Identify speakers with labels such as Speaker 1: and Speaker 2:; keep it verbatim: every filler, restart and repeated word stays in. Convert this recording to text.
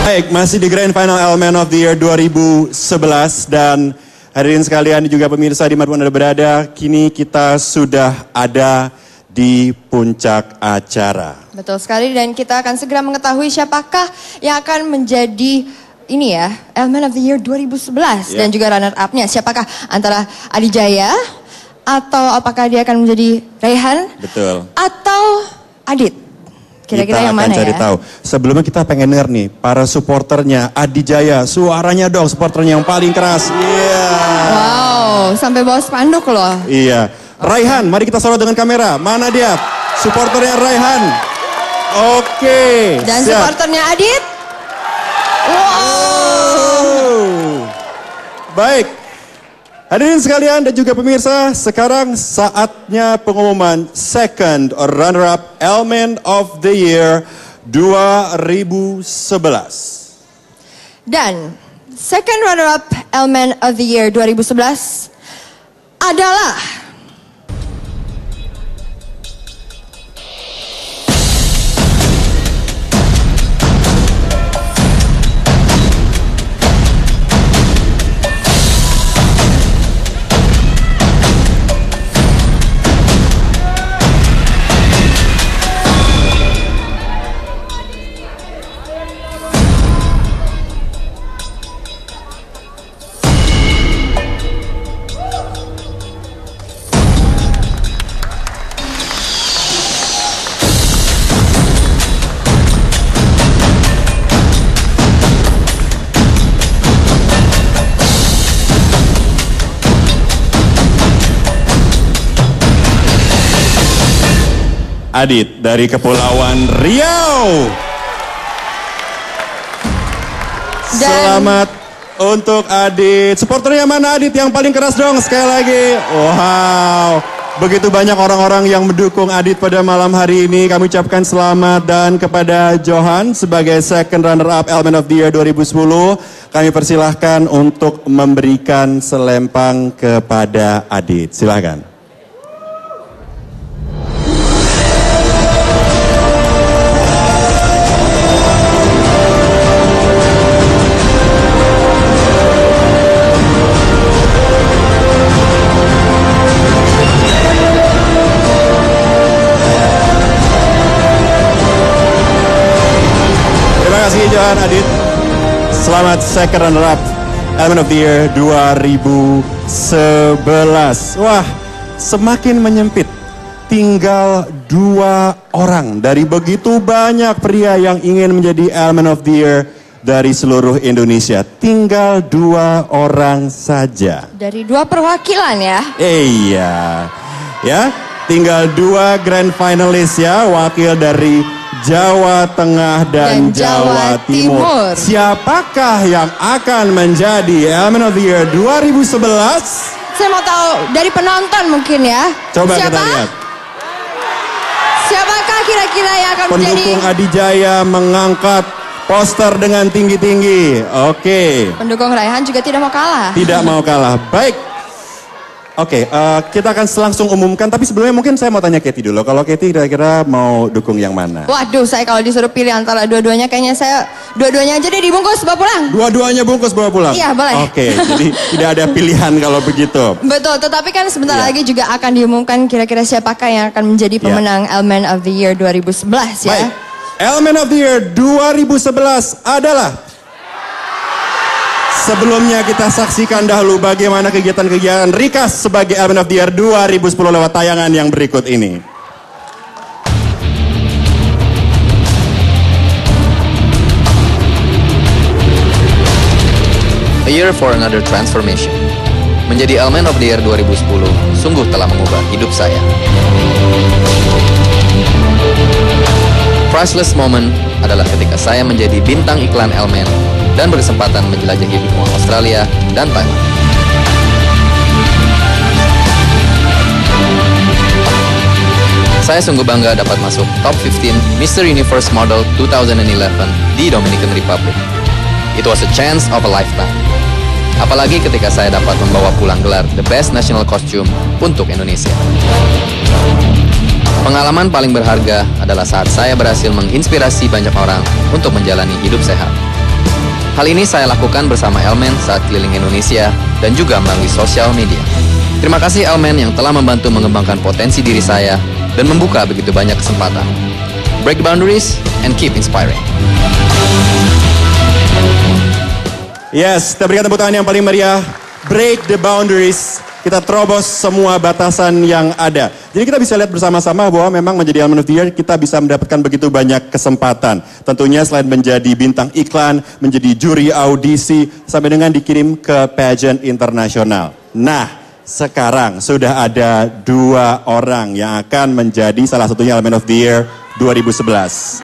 Speaker 1: Baik, masih di Grand Final Element of the Year dua ribu sebelas dan hadirin sekalian juga pemirsa di mana Anda berada, kini kita sudah ada di puncak acara.
Speaker 2: Betul sekali, dan kita akan segera mengetahui siapakah yang akan menjadi ini ya, Element of the Year dua ribu sebelas yeah. Dan juga runner up-nya. Siapakah antara Adi Jaya atau apakah dia akan menjadi Raihan?
Speaker 1: Betul.
Speaker 2: Atau Adit? Kira-kira yang mana ya? Kita akan cari tahu.
Speaker 1: Sebelumnya kita pengen denger nih, para supporternya Adi Jaya, suaranya dong supporternya yang paling keras. Iya. Yeah.
Speaker 2: Wow, sampai bawa spanduk loh.
Speaker 1: Iya. Raihan, mari kita sorot dengan kamera. Mana dia? Supporternya Raihan. Oke.
Speaker 2: Dan siap. Supporternya Adit. Wow.
Speaker 1: Oh. Baik. Hadirin sekalian dan juga pemirsa, sekarang saatnya pengumuman second runner-up Element of the Year dua ribu sebelas.
Speaker 2: Dan second runner-up Element of the Year dua ribu sebelas adalah
Speaker 1: Adit dari Kepulauan Riau. Dan selamat untuk Adit. Supporternya mana Adit? Yang paling keras dong sekali lagi. Wow. Begitu banyak orang-orang yang mendukung Adit pada malam hari ini. Kami ucapkan selamat, dan kepada Johan sebagai second runner-up Element of the Year dua ribu sepuluh, kami persilahkan untuk memberikan selempang kepada Adit. Silahkan. Terima kasih Johan, Adit. Selamat second runner-up Element of the Year dua ribu sebelas. Wah, semakin menyempit. Tinggal dua orang dari begitu banyak pria yang ingin menjadi Element of the Year dari seluruh Indonesia. Tinggal dua orang saja.
Speaker 2: Dari dua perwakilan ya?
Speaker 1: Iya. Ya, tinggal dua grand finalis ya, wakil dari Jawa Tengah dan, dan Jawa, Jawa Timur. Timur. Siapakah yang akan menjadi Element of the Year dua ribu sebelas?
Speaker 2: Saya mau tahu dari penonton mungkin ya.
Speaker 1: Coba
Speaker 2: Siapa?
Speaker 1: kita lihat.
Speaker 2: Siapakah kira-kira yang akan
Speaker 1: Pendukung
Speaker 2: menjadi?
Speaker 1: Pendukung Adi Jaya mengangkat poster dengan tinggi-tinggi. Oke.
Speaker 2: Pendukung Raihan juga tidak mau kalah.
Speaker 1: Tidak mau kalah. Baik. Oke, uh, kita akan langsung umumkan. Tapi sebelumnya mungkin saya mau tanya Katie dulu. Kalau Katie kira-kira mau dukung yang mana?
Speaker 2: Waduh, saya kalau disuruh pilih antara dua-duanya, kayaknya saya dua-duanya aja deh dibungkus bawa pulang.
Speaker 1: Dua-duanya bungkus bawa pulang?
Speaker 2: Iya, boleh.
Speaker 1: Oke, jadi tidak ada pilihan kalau begitu.
Speaker 2: Betul, tetapi kan sebentar
Speaker 1: ya.
Speaker 2: lagi juga akan diumumkan kira-kira siapakah yang akan menjadi pemenang ya. Element of the Year dua ribu sebelas ya.
Speaker 1: Baik, Element of the Year dua ribu sebelas adalah... Sebelumnya kita saksikan dahulu bagaimana kegiatan-kegiatan Rikas sebagai Element of the Year dua ribu sepuluh lewat tayangan yang berikut ini.
Speaker 3: A year for another transformation. Menjadi Element of the Year dua ribu sepuluh sungguh telah mengubah hidup saya. Priceless moment adalah ketika saya menjadi bintang iklan Element dan berkesempatan menjelajahi benua Australia dan Thailand. Saya sungguh bangga dapat masuk top lima belas Mister Universe Model dua ribu sebelas di Dominican Republic. It was a chance of a lifetime. Apalagi ketika saya dapat membawa pulang gelar The Best National Costume untuk Indonesia. Pengalaman paling berharga adalah saat saya berhasil menginspirasi banyak orang untuk menjalani hidup sehat. Hal ini saya lakukan bersama Elmen saat keliling Indonesia dan juga melalui sosial media. Terima kasih Elmen yang telah membantu mengembangkan potensi diri saya dan membuka begitu banyak kesempatan. Break the boundaries and keep inspiring.
Speaker 1: Yes, kita berikan tepuk tangan yang paling meriah. Break the boundaries. Kita terobos semua batasan yang ada. Jadi kita bisa lihat bersama-sama bahwa memang menjadi Element of the Year kita bisa mendapatkan begitu banyak kesempatan. Tentunya selain menjadi bintang iklan, menjadi juri audisi, sampai dengan dikirim ke pageant internasional. Nah, sekarang sudah ada dua orang yang akan menjadi salah satunya Element of the Year dua ribu sebelas.